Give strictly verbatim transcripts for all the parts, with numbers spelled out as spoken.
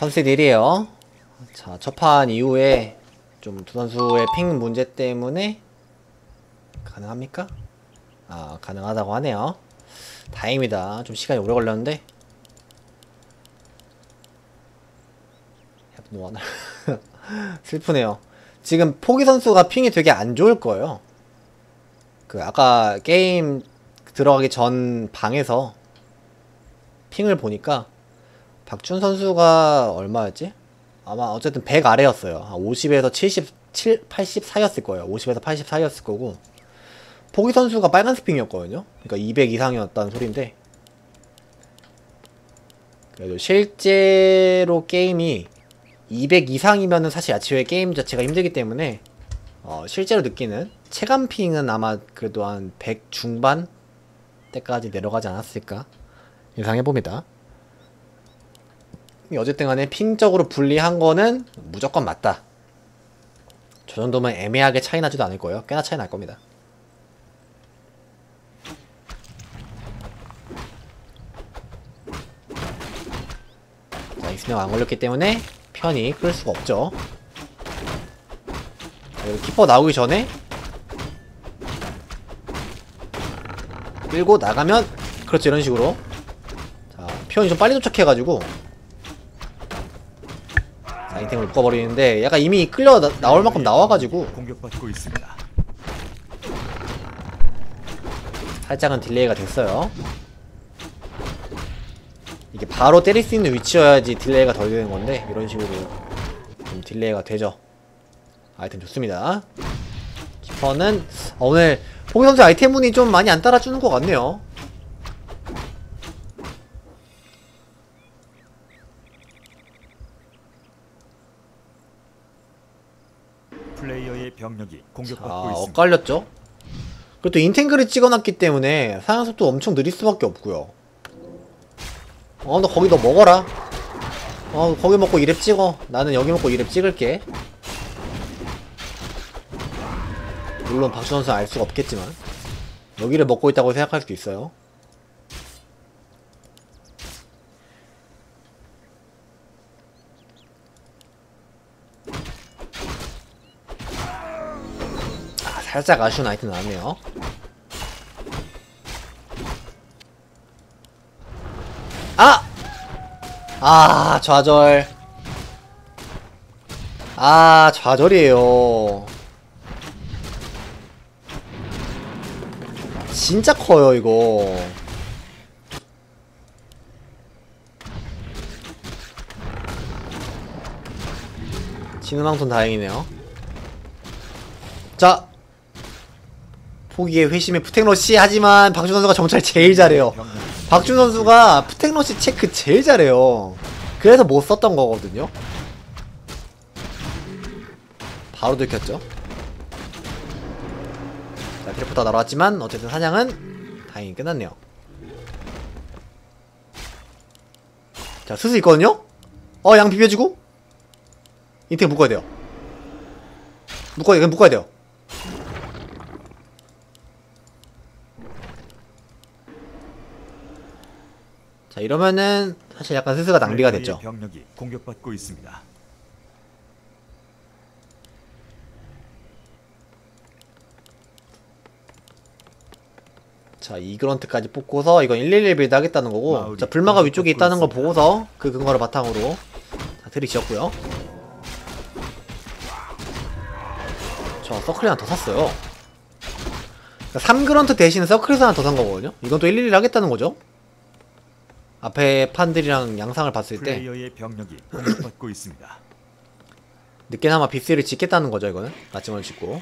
컨셉 일이에요. 자, 첫판 이후에 좀 두 선수의 핑 문제 때문에 가능합니까? 아, 가능하다고 하네요. 다행입니다. 좀 시간이 오래 걸렸는데. 노하나 슬프네요. 지금 포기 선수가 핑이 되게 안 좋을 거예요. 그 아까 게임 들어가기 전 방에서 핑을 보니까 박준 선수가 얼마였지? 아마 어쨌든 백 아래였어요. 오십에서 칠십칠, 팔십사였을 거예요. 오십에서 팔십사였을 거고, 포기 선수가 빨간색 핑이었거든요. 그러니까 이백 이상이었다는 소린데, 그래도 실제로 게임이 이백 이상이면은 사실 야치오의 게임 자체가 힘들기 때문에 어, 실제로 느끼는 체감 핑은 아마 그래도 한 백 중반 때까지 내려가지 않았을까 예상해봅니다. 어쨌든 간에 핑적으로 불리한 거는 무조건 맞다. 저 정도면 애매하게 차이 나지도 않을 거예요. 꽤나 차이 날 겁니다. 자, 익스명 안 걸렸기 때문에 편히 끌 수가 없죠. 자, 여기 키퍼 나오기 전에 끌고 나가면, 그렇죠, 이런 식으로. 자, 피언이 좀 빨리 도착해가지고 자, 인템을 묶어버리는데, 약간 이미 끌려 나, 나올 만큼 나와가지고 공격받고 있습니다. 살짝은 딜레이가 됐어요. 이게 바로 때릴 수 있는 위치여야지 딜레이가 덜 되는 건데, 이런 식으로 좀 딜레이가 되죠. 아이템 좋습니다. 키퍼는 어, 오늘 포기 선수 아이템 운이 좀 많이 안 따라주는 것 같네요. 플레이어의 병력이 공격받고 자, 있습니다. 엇갈렸죠? 그리고 또 인탱글을 찍어놨기 때문에 사양 속도 엄청 느릴 수밖에 없고요. 어, 너 거기 너 먹어라. 어, 거기 먹고 이 렙 찍어. 나는 여기 먹고 이 렙 찍을게. 물론 박준 선수는 알 수가 없겠지만 여기를 먹고 있다고 생각할 수도 있어요. 아, 살짝 아쉬운 아이템 나왔네요. 아! 아, 좌절. 아, 좌절이에요. 진짜 커요, 이거. 지는 황손 다행이네요. 자, 포기의 회심의 푸텍러시. 하지만 박준 선수가 정찰 제일 잘해요. 박준 선수가 푸텍러시 체크 제일 잘해요. 그래서 못 썼던 거거든요. 바로 들켰죠. 자, 트리포터 날아왔지만 어쨌든 사냥은 다행히 끝났네요. 자, 스스 있거든요? 어, 양 비벼주고 인텍 묶어야 돼요. 묶어야 돼요. 묶어야 돼요. 자, 이러면은 사실 약간 스스가 낭비가 됐죠. 병력이 공격받고 있습니다. 자, 이그런트까지 뽑고서 이건 일일일 빌드 하겠다는 거고, 자, 불마가 위쪽에 있다는 걸 보고서 그 근거를 바탕으로 자, 트리 지었고요. 저 서클이 하나 더 샀어요. 그러니까 삼 그런트 대신 서클에서 하나 더 산 거거든요. 이건 또 일일일 하겠다는 거죠. 앞에 판들이랑 양상을 봤을 때 플레이어의 병력이 공격받고 있습니다. 늦게나마 비스를 짓겠다는 거죠. 이거는 마침을 짓고.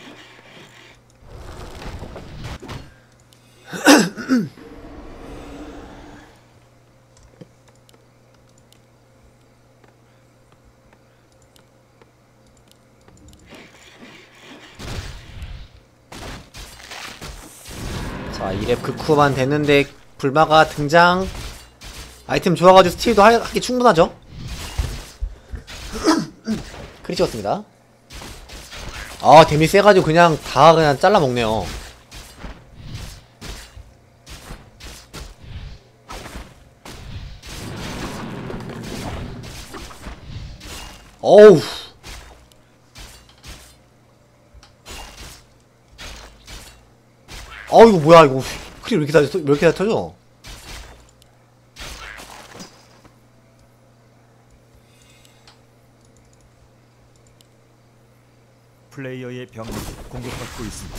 자, 이 렙 극후만 됐는데 불마가 등장. 아이템 좋아가지고 스틸도 하, 하기 충분하죠. 크리 찍었습니다. 아, 데미 세가지고 그냥 다 그냥 잘라먹네요. 어우. 어 이거 뭐야 이거 크리 왜 이렇게 다 왜 이렇게 다 터져? 플레이어의 병력이 공격받고 있습니다.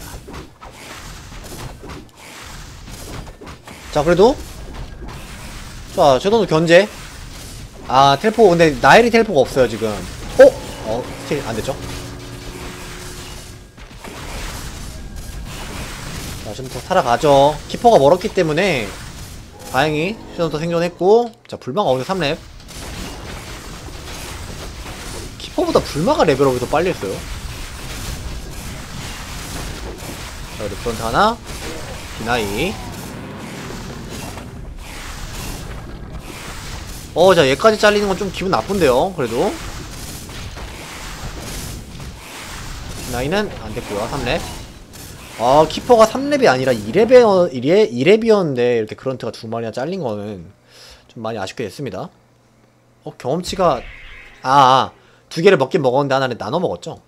자 그래도 자 섀도우 견제. 아 텔포 근데 나일이 텔포가 없어요 지금. 어? 어 스틸 안됐죠? 자 섀도우 살아가죠. 키퍼가 멀었기 때문에 다행히 섀도우 생존했고. 자 불마가 오늘 삼 렙. 키퍼보다 불마가 레벨업이 더 빨리 했어요. 자 그래도 프론트 하나 비나이. 어, 자, 얘까지 잘리는 건 좀 기분 나쁜데요, 그래도. 나이는 안 됐고요, 삼 렙. 아, 키퍼가 삼 렙이 아니라 이 렙이었, 이 렙이었는데, 이렇게 그런트가 두 마리나 잘린 거는 좀 많이 아쉽게 됐습니다. 어, 경험치가, 아, 아, 두 개를 먹긴 먹었는데 하나는 나눠 먹었죠?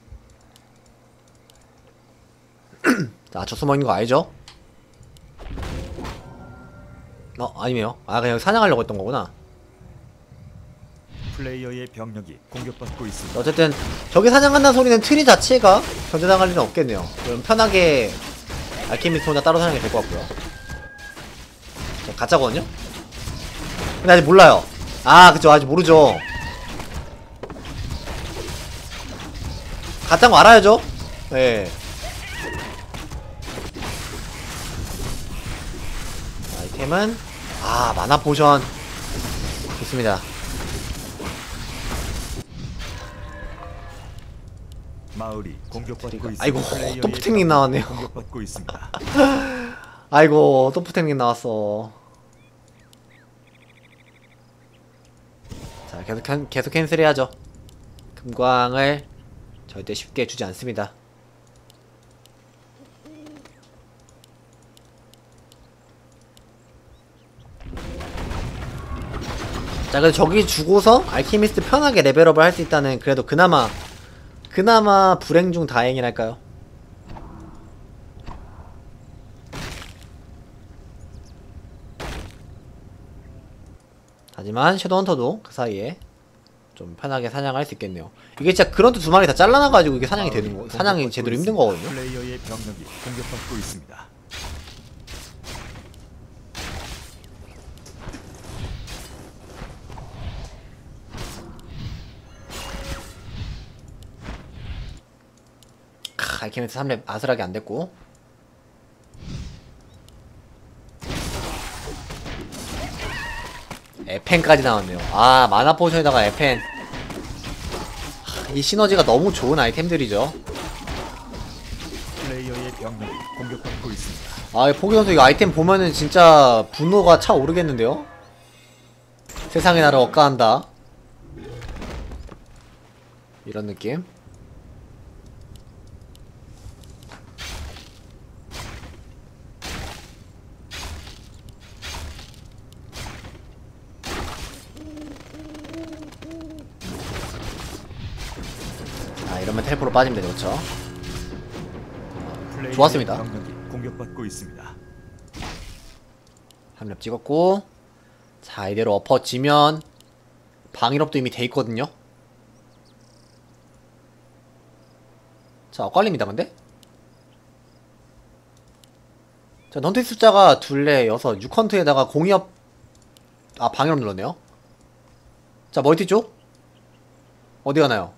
자, 저 숨어 있는 거 알죠? 어, 아니네요. 아, 그냥 사냥하려고 했던 거구나. 플레이어의 병력이 공격받고 있습니다. 어쨌든 저기 사냥한다는 소리는 트리 자체가 견제당할 일은 없겠네요. 그럼 편하게 알케미스트 혼자 따로 사냥이 될 것 같고요. 자, 가짜거든요? 근데 아직 몰라요. 아 그쵸 아직 모르죠. 가짜인 거 알아야죠. 예. 아이템은 아 마나 포션 좋습니다. 마을이 공격받고 있습니다. 아이고 플레이어의 또 푸탱님 나왔네요. 공격받고 있습니다. 아이고 또 푸탱님 나왔어. 자 계속 캔, 계속 캔슬해야죠. 금광을 절대 쉽게 주지 않습니다. 자 그래도 저기 주고서 알케미스트 편하게 레벨업을 할 수 있다는 그래도 그나마 그나마 불행 중 다행이랄까요. 하지만 섀도우 헌터도 그 사이에 좀 편하게 사냥할 수 있겠네요. 이게 진짜 그런트 두 마리 다 잘라놔가지고 이게 사냥이 되는 거, 사냥이 제대로 힘든 거거든요. 플레이어의 병력이 공격받고 있습니다. 크, 알케미스트 삼 렙 아슬하게 안 됐고. 에펜까지 나왔네요. 아 마나 포션에다가 에펜. 하, 이 시너지가 너무 좋은 아이템들이죠. 플레이어의 병력이 공격받고 있습니다. 아 포기 선수 이거 아이템 보면은 진짜 분노가 차오르겠는데요? 세상의 나를 억까한다 이런 느낌. 아 이러면 텔포로 빠지면 되죠. 그쵸? 플레이어의 좋았습니다. 병력이 공격받고 있습니다. 삼 렙 찍었고. 자 이대로 엎어지면 방일업도 이미 돼있거든요. 자 엇갈립니다 근데? 자 넌트 숫자가 둘레 여섯 육 헌트에다가 공이업 아 방일업 눌렀네요. 자 멀티 쪽 어디 가나요?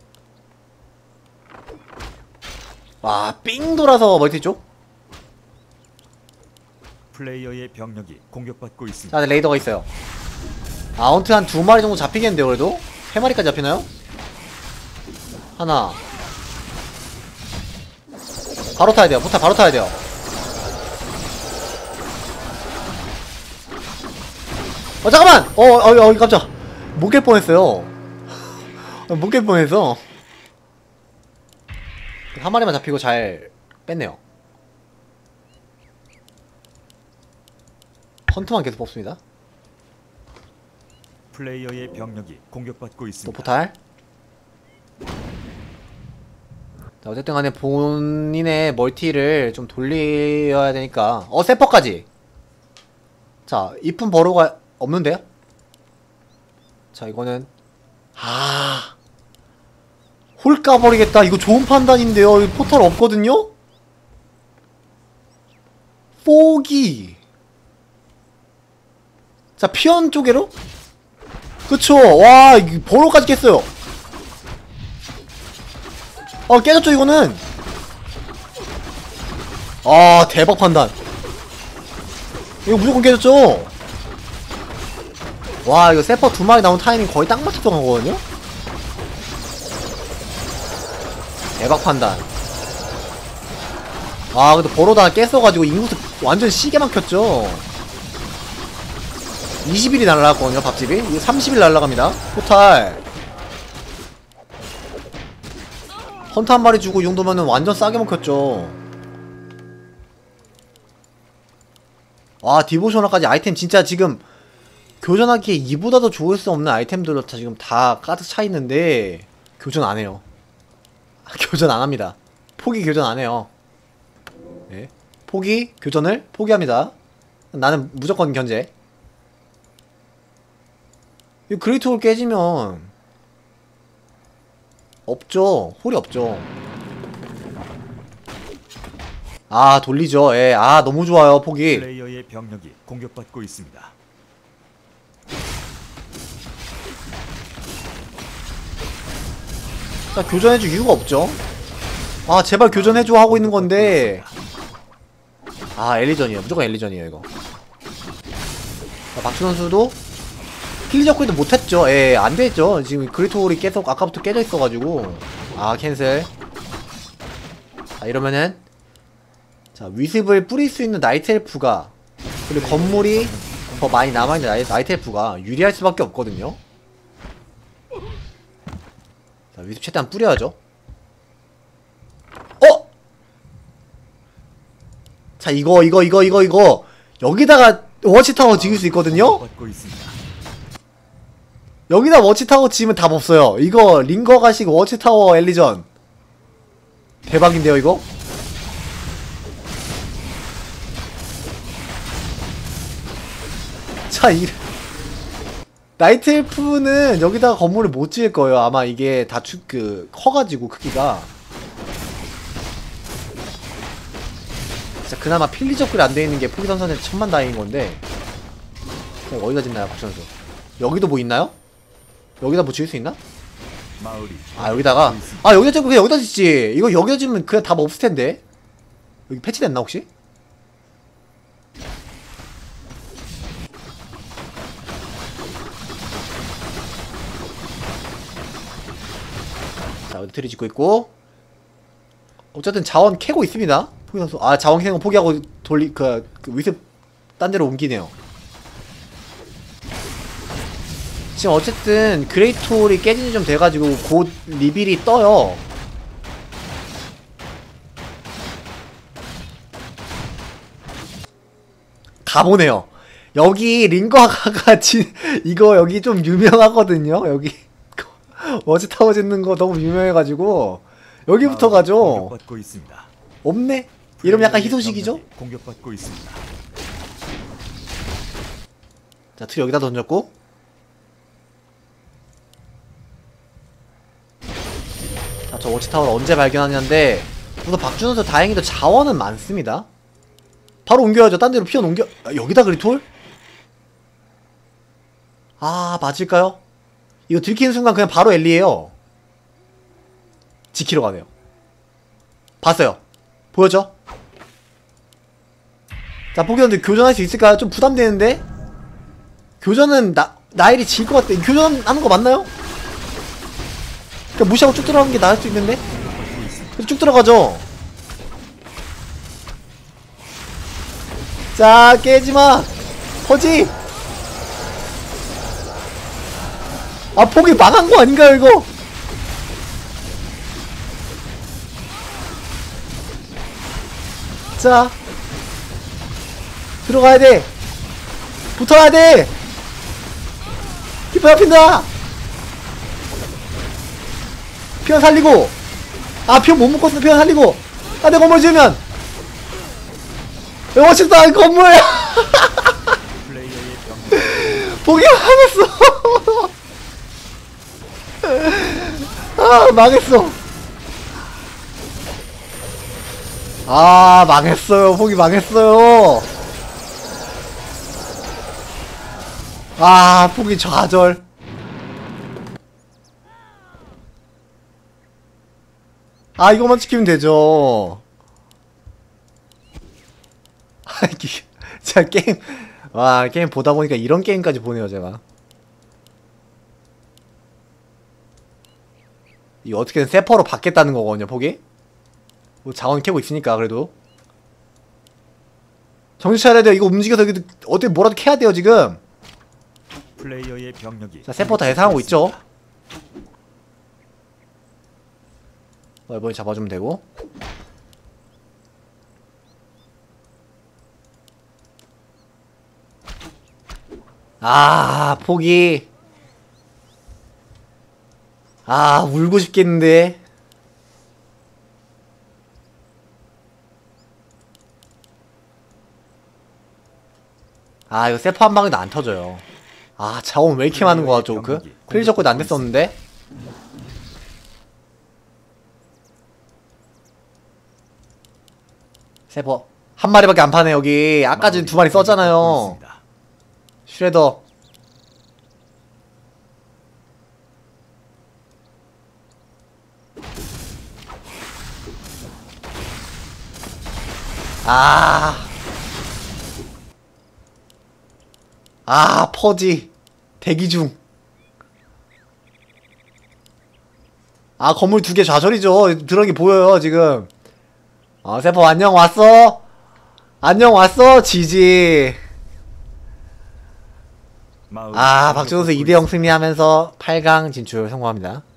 와 삥 돌아서 멀티 쪽. 플레이어의 병력이 공격받고 있습니다. 자 레이더가 있어요. 아 헌트 한 두 마리 정도 잡히겠는데요. 그래도 세 마리까지 잡히나요? 하나 바로 타야 돼요. 포탈 바로 타야 돼요. 어 잠깐만! 어, 어, 어, 깜짝. 못 깰 뻔했어요. 못 깰 뻔해서. 한 마리만 잡히고 잘 뺐네요. 헌트만 계속 뽑습니다. 플레이어의 병력이 공격받고 또 있습니다. 포탈. 자, 어쨌든 간에 본인의 멀티를 좀 돌려야 되니까. 어, 세퍼까지! 자, 이쁜 버로가 없는데요? 자, 이거는. 아. 홀 까버리겠다. 이거 좋은 판단인데요. 이 포탈 없거든요? 포기. 자, 피언 쪽으로? 그쵸. 와, 버로까지 깼어요. 어, 깨졌죠, 이거는? 아, 대박 판단. 이거 무조건 깨졌죠? 와, 이거 세퍼 두 마리 나온 타이밍 거의 딱 맞췄던 거거든요? 대박 판단. 아, 근데 버로다 깼어가지고 인구수 완전 시계 막혔죠? 이십 일이 날라갔거든요, 밥집이. 이거 삼십 일 날라갑니다. 포탈. 헌터 한 마리 주고 이 정도면은 완전 싸게 먹혔죠. 와, 디보셔널까지 아이템 진짜 지금 교전하기에 이보다 더 좋을 수 없는 아이템들로 다 지금 다 가득 차 있는데 교전 안 해요. 교전 안 합니다. 포기 교전 안 해요. 네. 포기 교전을 포기합니다. 나는 무조건 견제. 이 그레이트 홀 깨지면 없죠. 홀이 없죠. 아, 돌리죠. 예. 아, 너무 좋아요. 포기. 플레이어의 병력이 공격받고 있습니다. 자, 교전해줄 이유가 없죠. 아, 제발 교전해줘 하고 있는 건데. 아, 엘리전이에요. 무조건 엘리전이에요, 이거. 자, 박수 선수도 필리저코이도 못했죠. 예, 안됐죠. 지금 그리토홀이 계속 아까부터 깨져 있어가지고. 아, 캔슬. 자, 이러면은 자, 위습을 뿌릴 수 있는 나이트 엘프가, 그리고 건물이 더 많이 남아있는 나이, 나이트 엘프가 유리할 수밖에 없거든요. 자, 위습 최대한 뿌려야죠. 어? 자, 이거 이거 이거 이거 이거 여기다가 워치타워 지을 수 있거든요? 받고 있습니다. 여기다 워치타워 지으면 답 없어요. 이거 링거 가식 워치타워 엘리전 대박인데요, 이거? 자, 이 나이트 엘프는 여기다가 건물을 못 지을 거예요. 아마 이게 다 추, 그, 커가지고 크기가. 진짜 그나마 필리적 글이 안 돼 있는 게 포기 선수한테 천만 다행인 건데. 그럼 어디다 짓나요, 박수 선수? 여기도 뭐 있나요? 여기다 뭐 지을 수 있나? 마을이 아, 여기다가. 아, 여기다 짓고 그냥 여기다 짓지. 이거 여기다 짓면 그냥 답 없을 텐데. 여기 패치됐나, 혹시? 자, 트리 짓고 있고. 어쨌든 자원 캐고 있습니다. 포기 선수. 아, 자원 캐는 거 포기하고 돌리, 그, 그 위습 딴 데로 옮기네요. 지금 어쨌든 그레이트홀이 깨진 지 좀 돼가지고 곧 리빌이 떠요. 가보네요. 여기 링거아가가 지, 이거 여기 좀 유명하거든요. 여기 워치타워 짓는 거 너무 유명해가지고 여기부터 가죠. 공격받고 있습니다. 없네? 이러면 약간 희소식이죠? 공격받고 있습니다. 자, 틀 여기다 던졌고. 자, 저 워치타워를 언제 발견하냐인데, 우선 박준호 선수 다행히도 자원은 많습니다. 바로 옮겨야죠. 딴 데로 피어 옮겨. 아, 여기다 그리톨? 아, 맞을까요? 이거 들키는 순간 그냥 바로 엘리에요. 지키러 가네요. 봤어요. 보였죠? 자, 포기선들 교전할 수 있을까요? 좀 부담되는데? 교전은 나, 나일이 질 것 같아. 교전하는 거 맞나요? 그냥 무시하고 쭉 들어가는 게 나을 수 있는데? 그래서 쭉 들어가죠. 자, 깨지마. 퍼지. 아, 포기 망한 거 아닌가요, 이거? 자, 들어가야 돼. 붙어야 돼. 기뻐 잡힌다. 피어 살리고. 아 피어 못 먹었어. 피어 살리고. 아 내 건물 지으면 멋있다 건물. 플레이어의 병력이 포기 망했어. 아 망했어. 아 망했어요. 포기 망했어요. 아 포기 좌절. 아 이거만 지키면 되죠. 아 이게 진짜 게임 와 게임 보다 보니까 이런 게임까지 보네요 제가. 이거 어떻게든 세퍼로 받겠다는 거거든요 포기. 뭐 자원 캐고 있으니까 그래도 정신 차려야 돼요. 이거 움직여서 이거 어떻게 뭐라도 캐야 돼요 지금. 플레이어의 병력이 자 세퍼 다 예상하고 있죠. 어, 이번에 잡아주면 되고. 아 포기. 아 울고 싶겠는데. 아 이거 세퍼 한 방에도 안 터져요. 아 자원 왜 이렇게 많은 거야 조크? 크리 적고도 안 됐었는데. 세퍼 한 마리밖에 안 파네 여기. 아까 전에 두 마리 썼잖아요. 슈레더. 아. 아, 퍼지. 대기 중. 아, 건물 두 개 좌절이죠. 들어간 게 보여요, 지금. 어, 세퍼 안녕 왔어? 안녕 왔어? 지지. 아, 박준호 선수 이 대 영 승리하면서 팔 강 진출 성공합니다.